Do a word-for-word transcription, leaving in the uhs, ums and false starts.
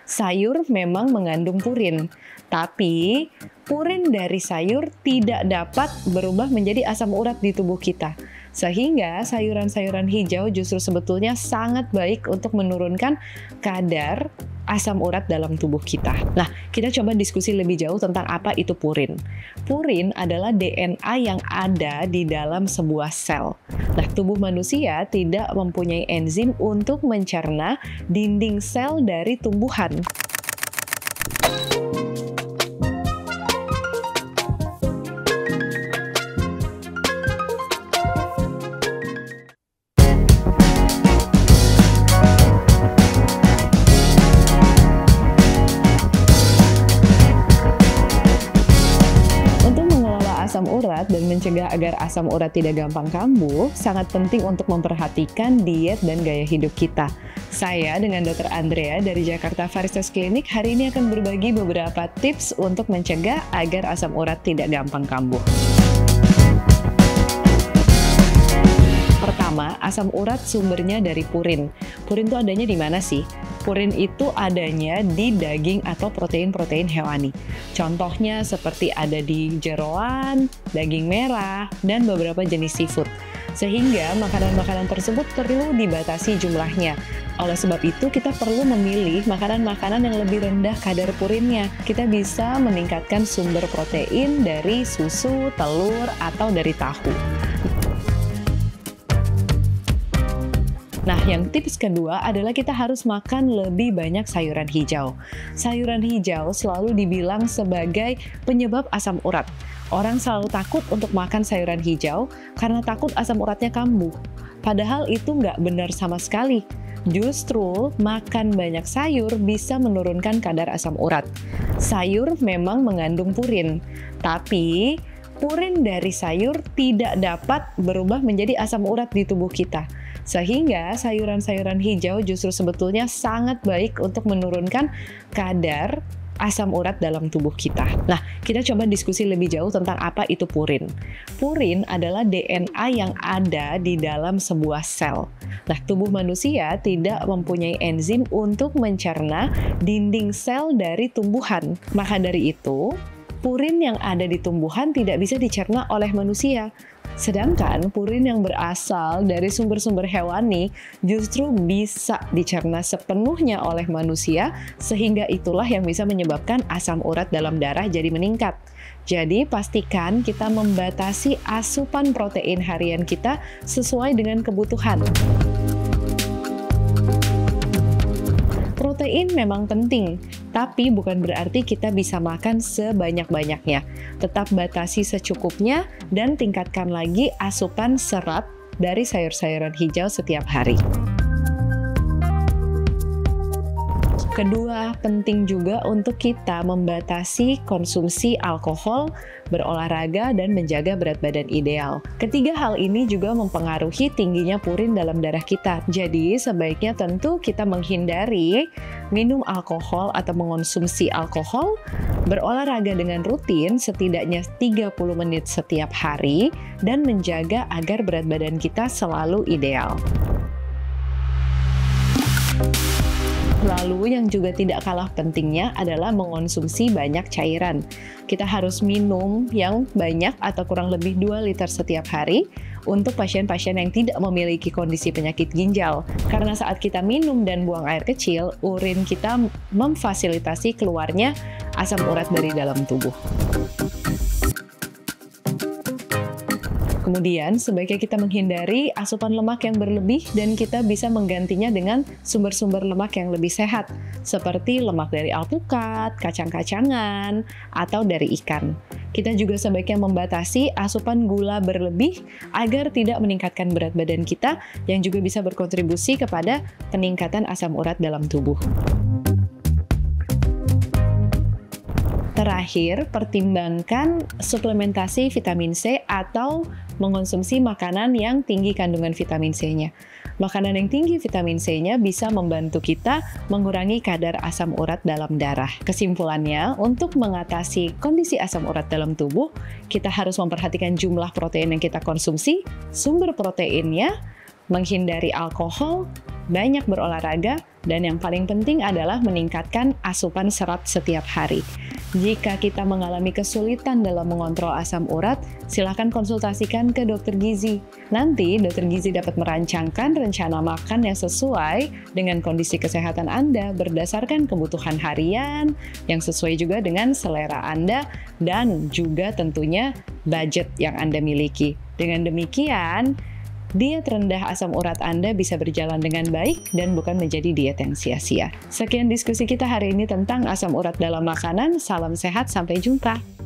Sayur memang mengandung purin, tapi purin dari sayur tidak dapat berubah menjadi asam urat di tubuh kita. Sehingga sayuran-sayuran hijau justru sebetulnya sangat baik untuk menurunkan kadar asam urat dalam tubuh kita. Nah, kita coba diskusi lebih jauh tentang apa itu purin. Purin adalah D N A yang ada di dalam sebuah sel. Nah, tubuh manusia tidak mempunyai enzim untuk mencerna dinding sel dari tumbuhan. Asam urat dan mencegah agar asam urat tidak gampang kambuh, sangat penting untuk memperhatikan diet dan gaya hidup kita. Saya dengan dokter Andrea dari Jakarta Varistos Clinic hari ini akan berbagi beberapa tips untuk mencegah agar asam urat tidak gampang kambuh. Pertama, asam urat sumbernya dari purin. Purin itu adanya di mana sih? Purin itu adanya di daging atau protein-protein hewani. Contohnya seperti ada di jeroan, daging merah, dan beberapa jenis seafood. Sehingga makanan-makanan tersebut perlu dibatasi jumlahnya. Oleh sebab itu, kita perlu memilih makanan-makanan yang lebih rendah kadar purinnya. Kita bisa meningkatkan sumber protein dari susu, telur, atau dari tahu. Nah, yang tips kedua adalah kita harus makan lebih banyak sayuran hijau. Sayuran hijau selalu dibilang sebagai penyebab asam urat. Orang selalu takut untuk makan sayuran hijau karena takut asam uratnya kambuh. Padahal itu nggak benar sama sekali. Justru makan banyak sayur bisa menurunkan kadar asam urat. Sayur memang mengandung purin, tapi purin dari sayur tidak dapat berubah menjadi asam urat di tubuh kita. Sehingga sayuran-sayuran hijau justru sebetulnya sangat baik untuk menurunkan kadar asam urat dalam tubuh kita. Nah, kita coba diskusi lebih jauh tentang apa itu purin. Purin adalah D N A yang ada di dalam sebuah sel. Nah, tubuh manusia tidak mempunyai enzim untuk mencerna dinding sel dari tumbuhan. Maka dari itu, purin yang ada di tumbuhan tidak bisa dicerna oleh manusia. Sedangkan purin yang berasal dari sumber-sumber hewani justru bisa dicerna sepenuhnya oleh manusia, sehingga itulah yang bisa menyebabkan asam urat dalam darah jadi meningkat. Jadi pastikan kita membatasi asupan protein harian kita sesuai dengan kebutuhan. Protein memang penting, tapi bukan berarti kita bisa makan sebanyak-banyaknya. Tetap batasi secukupnya dan tingkatkan lagi asupan serat dari sayur-sayuran hijau setiap hari. Kedua, penting juga untuk kita membatasi konsumsi alkohol, berolahraga, dan menjaga berat badan ideal. Ketiga hal ini juga mempengaruhi tingginya purin dalam darah kita. Jadi, sebaiknya tentu kita menghindari minum alkohol atau mengonsumsi alkohol, berolahraga dengan rutin setidaknya tiga puluh menit setiap hari, dan menjaga agar berat badan kita selalu ideal. Lalu yang juga tidak kalah pentingnya adalah mengonsumsi banyak cairan. Kita harus minum yang banyak atau kurang lebih dua liter setiap hari untuk pasien-pasien yang tidak memiliki kondisi penyakit ginjal. Karena saat kita minum dan buang air kecil, urin kita memfasilitasi keluarnya asam urat dari dalam tubuh. Kemudian, sebaiknya kita menghindari asupan lemak yang berlebih dan kita bisa menggantinya dengan sumber-sumber lemak yang lebih sehat, seperti lemak dari alpukat, kacang-kacangan, atau dari ikan. Kita juga sebaiknya membatasi asupan gula berlebih agar tidak meningkatkan berat badan kita, yang juga bisa berkontribusi kepada peningkatan asam urat dalam tubuh. Terakhir, pertimbangkan suplementasi vitamin C atau mengonsumsi makanan yang tinggi kandungan vitamin C-nya. Makanan yang tinggi vitamin C-nya bisa membantu kita mengurangi kadar asam urat dalam darah. Kesimpulannya, untuk mengatasi kondisi asam urat dalam tubuh, kita harus memperhatikan jumlah protein yang kita konsumsi, sumber proteinnya, menghindari alkohol, banyak berolahraga, Dan yang paling penting adalah meningkatkan asupan serat setiap hari. Jika kita mengalami kesulitan dalam mengontrol asam urat, silakan konsultasikan ke dokter gizi. Nanti dokter gizi dapat merancangkan rencana makan yang sesuai dengan kondisi kesehatan Anda berdasarkan kebutuhan harian, yang sesuai juga dengan selera Anda, dan juga tentunya budget yang Anda miliki. Dengan demikian, diet rendah asam urat Anda bisa berjalan dengan baik dan bukan menjadi diet yang sia-sia. Sekian diskusi kita hari ini tentang asam urat dalam makanan. Salam sehat, sampai jumpa.